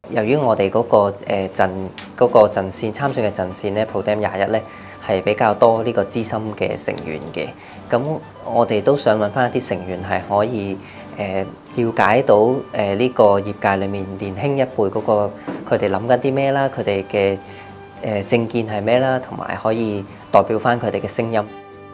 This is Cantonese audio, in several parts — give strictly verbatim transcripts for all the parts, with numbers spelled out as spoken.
由於我哋嗰、那個誒、呃、陣嗰、那個陣線參選嘅陣線咧 ，Pro Dem 廿一咧係比較多呢個資深嘅成員嘅。咁我哋都想揾翻一啲成員係可以誒、呃、了解到誒呢、呃這個業界裏面年輕一輩嗰、那個佢哋諗緊啲咩啦，佢哋嘅誒政見係咩啦，同埋可以代表翻佢哋嘅聲音。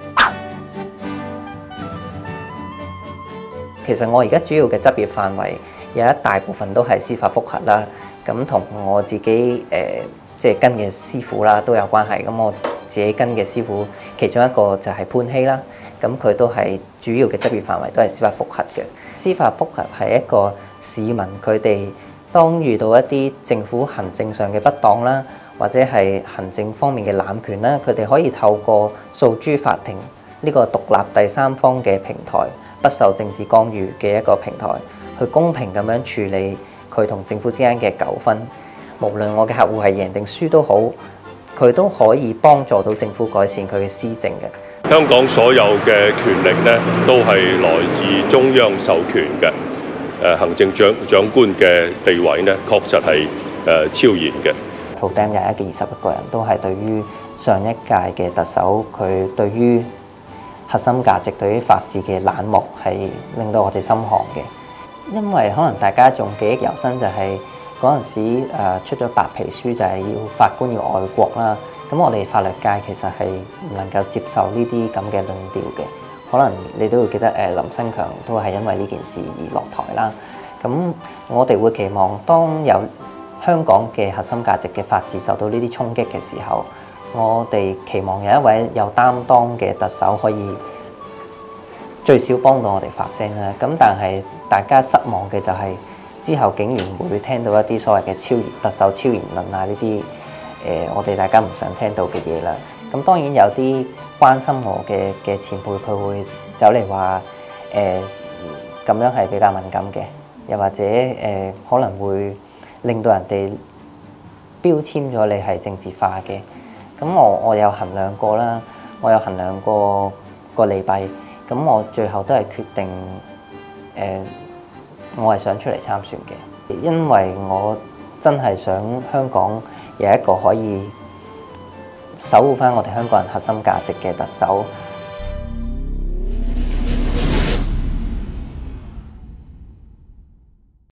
其實我而家主要嘅執業範圍有一大部分都係司法覆核啦，咁同我自己誒、呃、即係跟嘅師傅啦都有關係。咁我自己跟嘅師傅其中一個就係潘希啦，咁佢都係主要嘅執業範圍都係司法覆核嘅。司法覆核係一個市民佢哋當遇到一啲政府行政上嘅不當啦，或者係行政方面嘅濫權啦，佢哋可以透過訴諸法庭呢個獨立第三方嘅平台，不受政治干預嘅一個平台，去公平咁樣處理佢同政府之間嘅糾紛。無論我嘅客戶係贏定輸都好，佢都可以幫助到政府改善佢嘅施政嘅。 香港所有嘅權力呢，都係來自中央授權嘅。誒，行政長長官嘅地位呢，確實係誒超然嘅。 Pro Dem 廿一嘅二十一個人都係對於上一屆嘅特首，佢對於核心價值、對於法治嘅冷漠係令到我哋心寒嘅。因為可能大家仲記憶猶新，就係嗰陣時誒出咗白皮書，就係要法官要愛國啦。咁我哋法律界其實係唔能夠接受呢啲咁嘅論調嘅。可能你都會記得誒林新強都係因為呢件事而落台啦。咁我哋會期望當有香港嘅核心價值嘅法治受到呢啲衝擊嘅時候，我哋期望有一位有擔當嘅特首可以最少幫到我哋發聲啦。咁但係大家失望嘅就係之後竟然會聽到一啲所謂嘅超特首超言論啊，呢啲誒我哋大家唔想聽到嘅嘢啦。咁當然有啲關心我嘅嘅前輩，佢會走嚟話誒咁樣係比較敏感嘅，又或者誒、呃、可能會令到人哋標籤咗你係政治化嘅。咁我我有衡量過啦，我有衡量過個利弊，咁我最後都係決定誒、呃，我係想出嚟參選嘅，因為我真係想香港有一個可以守護返我哋香港人核心價值嘅特首。